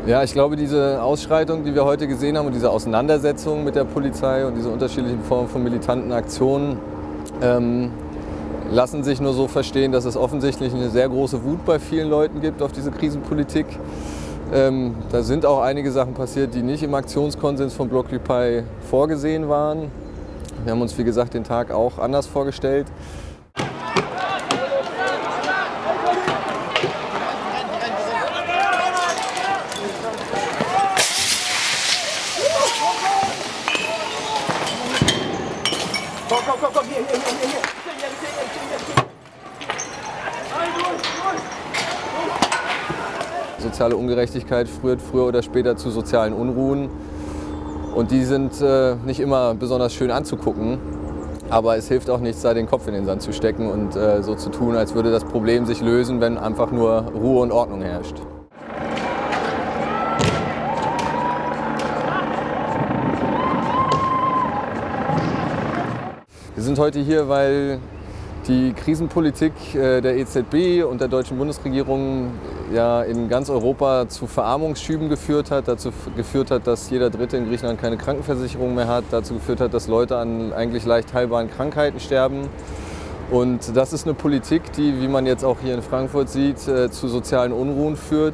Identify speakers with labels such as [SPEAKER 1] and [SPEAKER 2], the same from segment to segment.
[SPEAKER 1] Ja, ich glaube, diese Ausschreitung, die wir heute gesehen haben und diese Auseinandersetzung mit der Polizei und diese unterschiedlichen Formen von militanten Aktionen lassen sich nur so verstehen, dass es offensichtlich eine sehr große Wut bei vielen Leuten gibt auf diese Krisenpolitik. Da sind auch einige Sachen passiert, die nicht im Aktionskonsens von Blockupy vorgesehen waren. Wir haben uns, wie gesagt, den Tag auch anders vorgestellt.
[SPEAKER 2] Komm, hier.
[SPEAKER 1] Soziale Ungerechtigkeit führt früher oder später zu sozialen Unruhen. Und die sind nicht immer besonders schön anzugucken. Aber es hilft auch nichts, da den Kopf in den Sand zu stecken und so zu tun, als würde das Problem sich lösen, wenn einfach nur Ruhe und Ordnung herrscht. Wir sind heute hier, weil die Krisenpolitik der EZB und der deutschen Bundesregierung ja in ganz Europa zu Verarmungsschüben geführt hat, dazu geführt hat, dass jeder Dritte in Griechenland keine Krankenversicherung mehr hat, dazu geführt hat, dass Leute an eigentlich leicht heilbaren Krankheiten sterben. Und das ist eine Politik, die, wie man jetzt auch hier in Frankfurt sieht, zu sozialen Unruhen führt.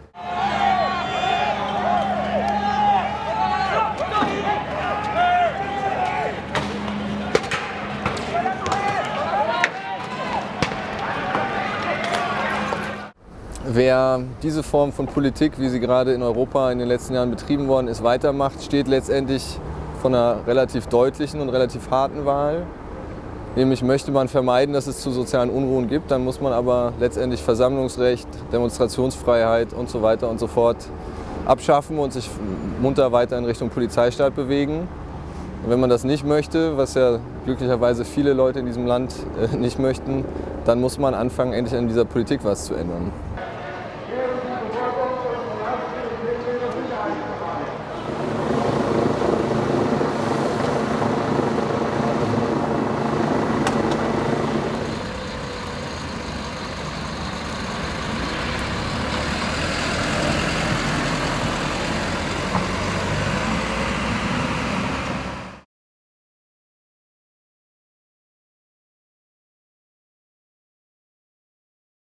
[SPEAKER 1] Wer diese Form von Politik, wie sie gerade in Europa in den letzten Jahren betrieben worden ist, weitermacht, steht letztendlich vor einer relativ deutlichen und relativ harten Wahl. Nämlich möchte man vermeiden, dass es zu sozialen Unruhen gibt, dann muss man aber letztendlich Versammlungsrecht, Demonstrationsfreiheit und so weiter und so fort abschaffen und sich munter weiter in Richtung Polizeistaat bewegen. Und wenn man das nicht möchte, was ja glücklicherweise viele Leute in diesem Land nicht möchten, dann muss man anfangen, endlich an dieser Politik was zu ändern.